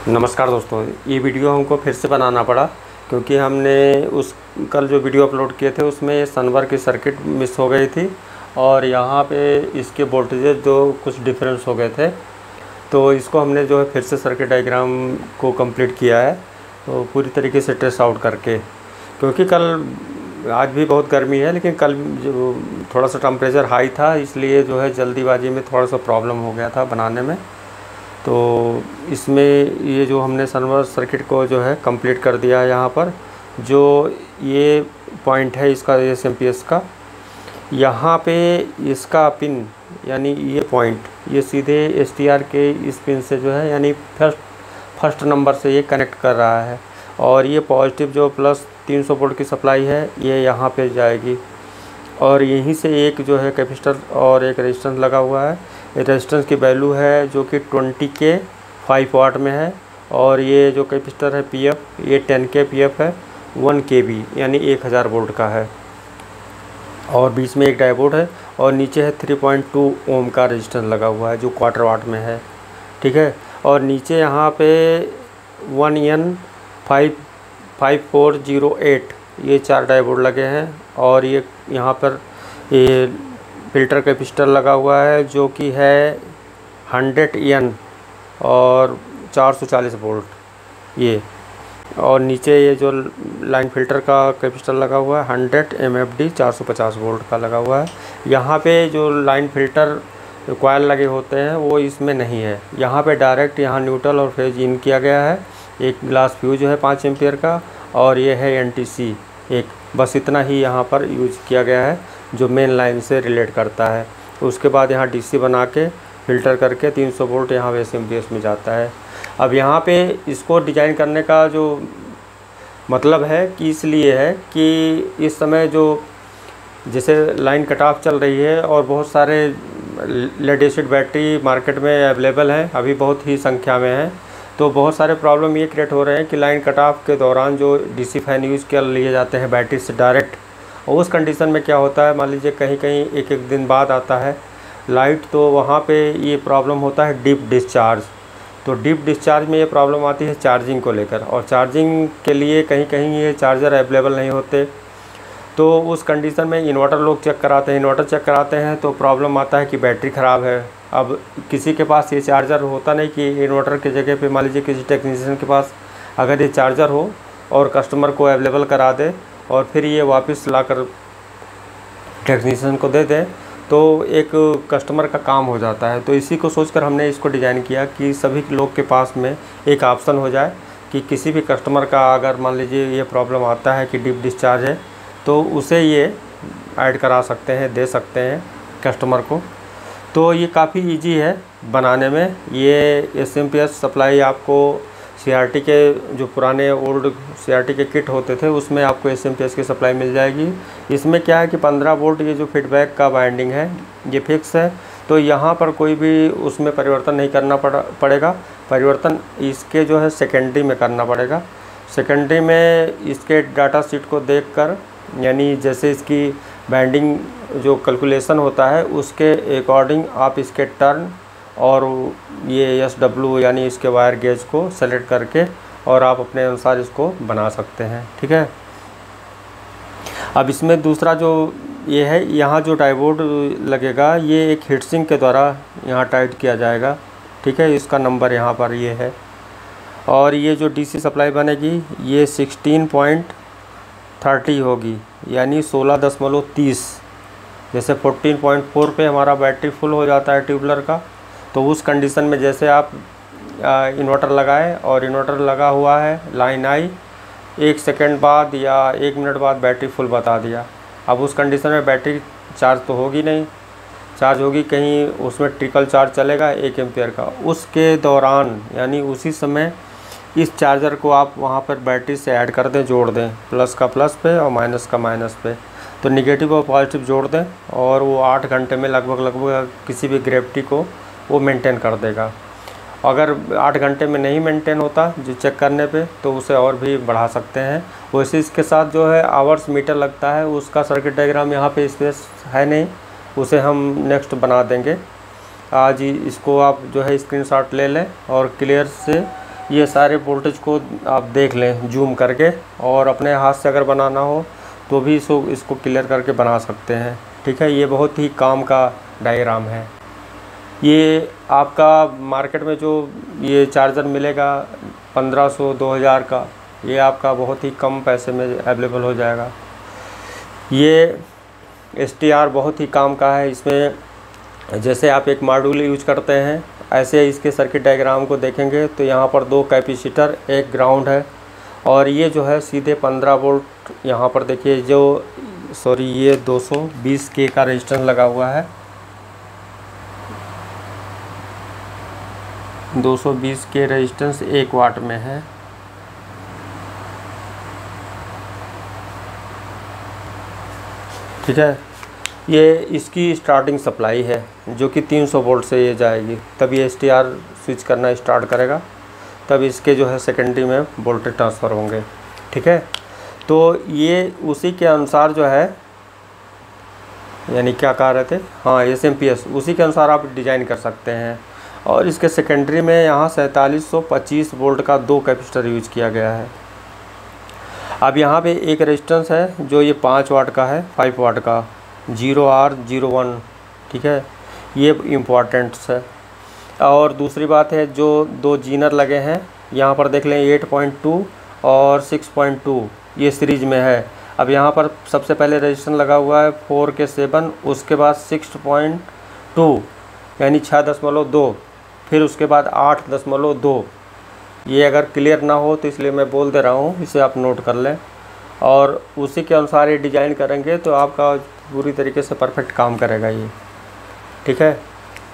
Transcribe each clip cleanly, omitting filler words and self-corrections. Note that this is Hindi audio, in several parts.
नमस्कार दोस्तों, ये वीडियो हमको फिर से बनाना पड़ा क्योंकि हमने उस कल जो वीडियो अपलोड किए थे उसमें सनवर की सर्किट मिस हो गई थी और यहाँ पे इसके वोल्टेजेस जो कुछ डिफरेंस हो गए थे। तो इसको हमने जो है फिर से सर्किट डायग्राम को कंप्लीट किया है, तो पूरी तरीके से ट्रेस आउट करके, क्योंकि आज भी बहुत गर्मी है लेकिन कल जो थोड़ा सा टेम्परेचर हाई था, इसलिए जो है जल्दीबाजी में थोड़ा सा प्रॉब्लम हो गया था बनाने में। तो इसमें ये जो हमने सनवर सर्किट को जो है कंप्लीट कर दिया है। यहाँ पर जो ये पॉइंट है इसका एसएमपीएस का, यहाँ पे इसका पिन यानी ये पॉइंट ये सीधे एसटीआर के इस पिन से जो है यानी फर्स्ट नंबर से ये कनेक्ट कर रहा है। और ये पॉजिटिव जो प्लस 300 वोल्ट की सप्लाई है ये यहाँ पे जाएगी और यहीं से एक जो है कैपेसिटर और एक रेजिस्टेंस लगा हुआ है। रेजिस्टेंस की वैल्यू है जो कि 20 के 5 वाट में है और ये जो कैपेसिटर है पीएफ ये 10 के पीएफ है, 1 kV यानी 1000 वोल्ट का है। और बीच में एक डायोड है और नीचे है 3.2 ओम का रेजिस्टेंस लगा हुआ है जो क्वार्टर वाट में है, ठीक है। और नीचे यहाँ पे 1N5408 ये 4 डायोड लगे हैं और ये यहाँ पर ये फ़िल्टर कैपेसिटर लगा हुआ है जो कि है 100N और 440 वोल्ट ये। और नीचे ये जो लाइन फ़िल्टर का कैपेसिटर लगा हुआ है 100 MFD 450 वोल्ट का लगा हुआ है। यहाँ पे जो लाइन फ़िल्टर कॉइल लगे होते हैं वो इसमें नहीं है। यहाँ पे डायरेक्ट यहाँ न्यूट्रल और फेज इन किया गया है। एक ग्लास फ्यूज है 5 एम्पियर का और ये है NTC एक, बस इतना ही यहाँ पर यूज किया गया है जो मेन लाइन से रिलेट करता है। उसके बाद यहाँ DC बना के फ़िल्टर करके 300 वोल्ट यहाँ एसएमपीएस में जाता है। अब यहाँ पे इसको डिज़ाइन करने का जो मतलब है कि इसलिए है कि इस समय जो जैसे लाइन कट ऑफ चल रही है और बहुत सारे लेड एसिड बैटरी मार्केट में अवेलेबल हैं, अभी बहुत ही संख्या में है। तो बहुत सारे प्रॉब्लम ये क्रिएट हो रहे हैं कि लाइन कट ऑफ के दौरान जो DC फैन यूज़ कर लिए जाते हैं बैटरी से डायरेक्ट, और उस कंडीशन में क्या होता है, मान लीजिए कहीं कहीं एक दिन बाद आता है लाइट, तो वहाँ पे ये प्रॉब्लम होता है डीप डिस्चार्ज। तो डीप डिस्चार्ज में ये प्रॉब्लम आती है चार्जिंग को लेकर, और चार्जिंग के लिए कहीं कहीं ये चार्जर अवेलेबल नहीं होते। तो उस कंडीशन में इन्वर्टर लोग चेक कराते हैं, इन्वर्टर चेक कराते हैं तो प्रॉब्लम आता है कि बैटरी ख़राब है। अब किसी के पास ये चार्जर होता नहीं कि इन्वर्टर की जगह पे मान लीजिए किसी टेक्नीशियन के पास अगर ये चार्जर हो और कस्टमर को अवेलेबल करा दे और फिर ये वापस लाकर टेक्नीशियन को दे दे, तो एक कस्टमर का काम हो जाता है। तो इसी को सोचकर हमने इसको डिज़ाइन किया कि सभी लोग के पास में एक ऑप्शन हो जाए कि किसी भी कस्टमर का अगर मान लीजिए ये प्रॉब्लम आता है कि डीप डिस्चार्ज है तो उसे ये ऐड करा सकते हैं, दे सकते हैं कस्टमर को। तो ये काफ़ी इजी है बनाने में। ये एसएमपीएस सप्लाई आपको CRT के जो पुराने ओल्ड CRT के किट होते थे उसमें आपको एसएमपीएस की सप्लाई मिल जाएगी। इसमें क्या है कि 15 वोल्ट ये जो फीडबैक का वाइंडिंग है ये फिक्स है, तो यहाँ पर कोई भी उसमें परिवर्तन नहीं करना पड़ेगा। परिवर्तन इसके जो है सेकेंडरी में करना पड़ेगा। सेकेंडरी में इसके डाटा शीट को देखकर, यानी जैसे इसकी वाइंडिंग जो कैलकुलेशन होता है उसके अकॉर्डिंग आप इसके टर्न और ये SW यानी इसके वायर गेज को सेलेक्ट करके और आप अपने अनुसार इसको बना सकते हैं, ठीक है। अब इसमें दूसरा जो ये है, यहाँ जो डायोड लगेगा ये एक हीट सिंक के द्वारा यहाँ टाइट किया जाएगा, ठीक है। इसका नंबर यहाँ पर ये है। और ये जो DC सप्लाई बनेगी ये 16.30 होगी यानी 16.30। जैसे 14.4 पे हमारा बैटरी फुल हो जाता है ट्यूबलर का, तो उस कंडीशन में जैसे आप इन्वर्टर लगाए और इन्वर्टर लगा हुआ है, लाइन आई, 1 सेकंड बाद या 1 मिनट बाद बैटरी फुल बता दिया। अब उस कंडीशन में बैटरी चार्ज तो होगी नहीं, चार्ज होगी कहीं उसमें ट्रिकल चार्ज चलेगा 1 एम्पियर का। उसके दौरान यानी उसी समय इस चार्जर को आप वहाँ पर बैटरी से ऐड कर दें, जोड़ दें, प्लस का प्लस पे और माइनस का माइनस पे। तो निगेटिव और पॉजिटिव जोड़ दें और वो 8 घंटे में लगभग किसी भी ग्रेविटी को वो मेंटेन कर देगा। अगर 8 घंटे में नहीं मेंटेन होता जो चेक करने पे, तो उसे और भी बढ़ा सकते हैं। वैसे इसके साथ जो है आवर्स मीटर लगता है, उसका सर्किट डायग्राम यहाँ पे स्पेस है नहीं, उसे हम नेक्स्ट बना देंगे। आज ही इसको आप जो है स्क्रीनशॉट ले लें और क्लियर से ये सारे वोल्टेज को आप देख लें जूम करके, और अपने हाथ से अगर बनाना हो तो भी इसको क्लियर करके बना सकते हैं। ठीक है, ये बहुत ही काम का डायग्राम है। ये आपका मार्केट में जो ये चार्जर मिलेगा 1500-2000 का, ये आपका बहुत ही कम पैसे में अवेलेबल हो जाएगा। ये STR बहुत ही काम का है। इसमें जैसे आप एक मॉड्यूल यूज करते हैं, ऐसे इसके सर्किट डायग्राम को देखेंगे तो यहाँ पर 2 कैपेसिटर, 1 ग्राउंड है, और ये जो है सीधे 15 वोल्ट यहाँ पर देखिए ये 220 के का रेजिस्टेंस लगा हुआ है। 220 के रेजिस्टेंस 1 वाट में है। ठीक है, ये इसकी स्टार्टिंग सप्लाई है जो कि 300 वोल्ट से ये जाएगी, तब ये STR स्विच करना स्टार्ट करेगा, तब इसके जो है सेकेंडरी में वोल्टेज ट्रांसफ़र होंगे। ठीक है, तो ये उसी के अनुसार जो है, यानी क्या कह रहे थे, हाँ SMPS, उसी के अनुसार आप डिज़ाइन कर सकते हैं। और इसके सेकेंडरी में यहाँ 4725 वोल्ट का 2 कैपेसिटर यूज किया गया है। अब यहाँ पे एक रेजिस्टेंस है जो ये 5 वाट का है, 5 वाट का 0R01। ठीक है, ये इम्पॉर्टेंट है। और दूसरी बात है, जो 2 जीनर लगे हैं यहाँ पर देख लें, 8.2 और 6.2 ये सीरीज में है। अब यहाँ पर सबसे पहले रेजिस्टेंस लगा हुआ है 4 के 7, उसके बाद 6.2 यानी 6.2, फिर उसके बाद 8.2। ये अगर क्लियर ना हो तो इसलिए मैं बोल दे रहा हूँ, इसे आप नोट कर लें, और उसी के अनुसार ये डिज़ाइन करेंगे तो आपका पूरी तरीके से परफेक्ट काम करेगा ये। ठीक है,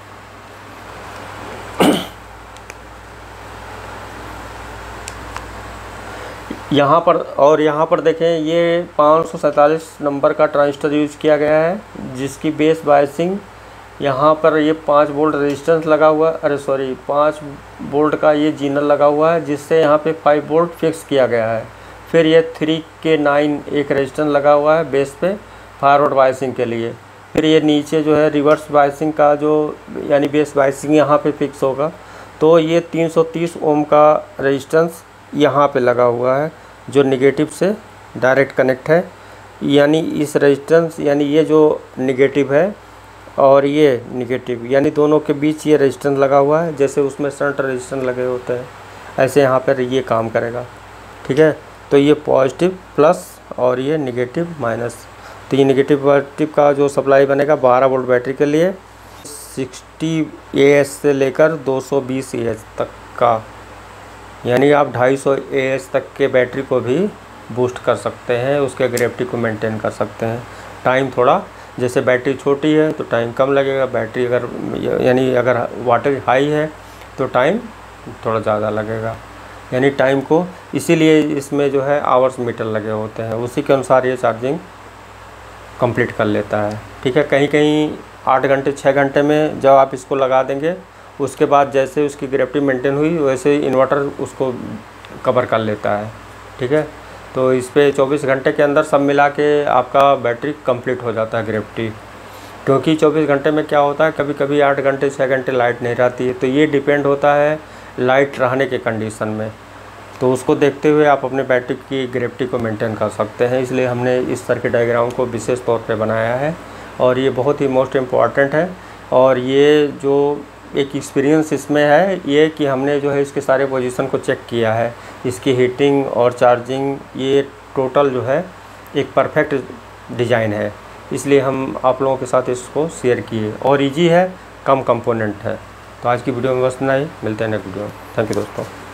यहाँ पर देखें, ये 547 नंबर का ट्रांजिस्टर यूज किया गया है, जिसकी बेस बायसिंग यहाँ पर ये 5 वोल्ट रेजिस्टेंस लगा हुआ, 5 वोल्ट का ये जीनर लगा हुआ है, जिससे यहाँ पे 5 वोल्ट फिक्स किया गया है। फिर ये 3 के 9 एक रेजिस्टेंस लगा हुआ है बेस पे फॉरवर्ड बायसिंग के लिए। फिर ये नीचे जो है रिवर्स बायसिंग का जो, यानी बेस बायसिंग यहाँ पे फिक्स होगा। तो ये 330 ओम का रेजिस्टेंस यहाँ पे लगा हुआ है जो नेगेटिव से डायरेक्ट कनेक्ट है, यानी इस रेजिस्टेंस, यानी ये जो नेगेटिव है और ये नेगेटिव, यानी दोनों के बीच ये रेजिस्टेंस लगा हुआ है, जैसे उसमें शंट रेजिस्टेंस लगे होते हैं, ऐसे यहाँ पर ये काम करेगा। ठीक है, तो ये पॉजिटिव प्लस और ये नेगेटिव माइनस। तो ये नेगेटिव पॉजिटिव का जो सप्लाई बनेगा 12 वोल्ट बैटरी के लिए, 60 AH से लेकर 220 AH तक का, यानी आप 250 AH तक के बैटरी को भी बूस्ट कर सकते हैं, उसके ग्रेविटी को मेंटेन कर सकते हैं। टाइम थोड़ा, जैसे बैटरी छोटी है तो टाइम कम लगेगा, बैटरी अगर वाटेज हाई है तो टाइम थोड़ा ज़्यादा लगेगा, यानी टाइम को, इसीलिए इसमें जो है आवर्स मीटर लगे होते हैं, उसी के अनुसार ये चार्जिंग कंप्लीट कर लेता है। ठीक है, कहीं कहीं 8 घंटे 6 घंटे में जब आप इसको लगा देंगे, उसके बाद जैसे उसकी ग्रेविटी मेंटेन हुई वैसे ही इन्वर्टर उसको कवर कर लेता है। ठीक है, तो इस पे 24 घंटे के अंदर सब मिला के आपका बैटरी कंप्लीट हो जाता है ग्रेविटी। क्योंकि 24 घंटे में क्या होता है, कभी कभी 8 घंटे 6 घंटे लाइट नहीं रहती है, तो ये डिपेंड होता है लाइट रहने के कंडीशन में, तो उसको देखते हुए आप अपने बैटरी की ग्रेविटी को मेंटेन कर सकते हैं। इसलिए हमने इस सर्किट डायग्राम को विशेष तौर पे बनाया है, और ये बहुत ही मोस्ट इम्पॉर्टेंट है। और ये जो एक एक्सपीरियंस इसमें है ये कि हमने जो है इसके सारे पोजीशन को चेक किया है, इसकी हीटिंग और चार्जिंग, ये टोटल जो है एक परफेक्ट डिज़ाइन है, इसलिए हम आप लोगों के साथ इसको शेयर किए। और इजी है, कम कंपोनेंट है। तो आज की वीडियो में बस इतना ही, मिलते हैं नेक्स्ट वीडियो में। थैंक यू दोस्तों।